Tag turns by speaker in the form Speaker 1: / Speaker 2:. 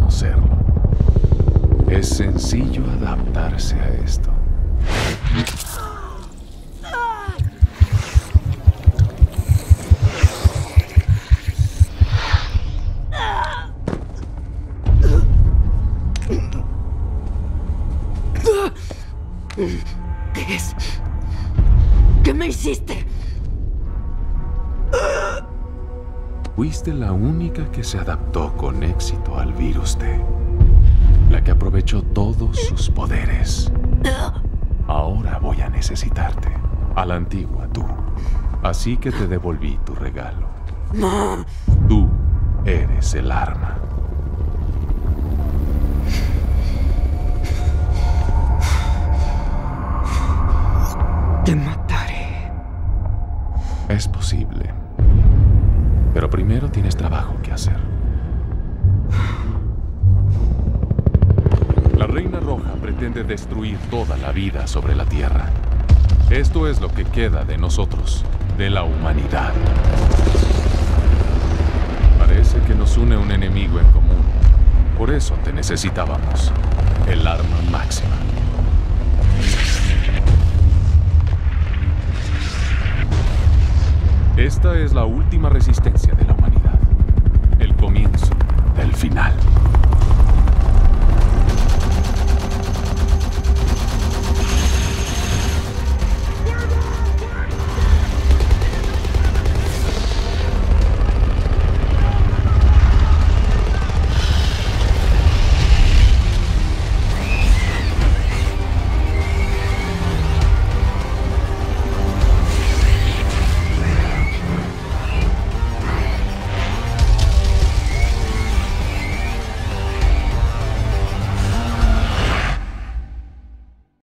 Speaker 1: conocerlo. Es sencillo adaptarse a esto.
Speaker 2: ¿Qué es? ¿Qué me hiciste?
Speaker 1: Fuiste la única que se adaptó con éxito al virus T. La que aprovechó todos sus poderes. Ahora voy a necesitarte. A la antigua, tú. Así que te devolví tu regalo.
Speaker 2: No.
Speaker 1: Tú eres el arma.
Speaker 2: Te mataré.
Speaker 1: Es posible. Pero primero tienes trabajo que hacer. La Reina Roja pretende destruir toda la vida sobre la Tierra. Esto es lo que queda de nosotros, de la humanidad. Parece que nos une un enemigo en común. Por eso te necesitábamos. El arma máxima. Esta es la última resistencia de la humanidad. El comienzo del final.